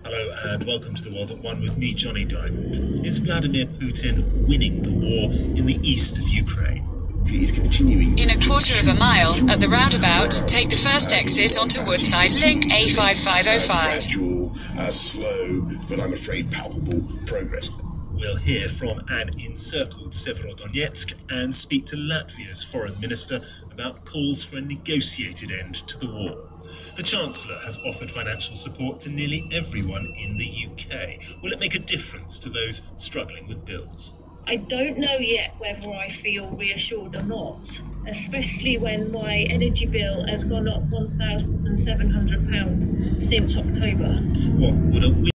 Hello and welcome to The World at One with me, Johnny Diamond. Is Vladimir Putin winning the war in the east of Ukraine? He is continuing. In a quarter of a mile, at the roundabout, take the first exit onto Woodside Link A5505. Gradual, slow, but I'm afraid palpable progress. We'll hear from an encircled Severodonetsk and speak to Latvia's foreign minister about calls for a negotiated end to the war. The Chancellor has offered financial support to nearly everyone in the UK. Will it make a difference to those struggling with bills? I don't know yet whether I feel reassured or not, especially when my energy bill has gone up £1,700 since October. What would a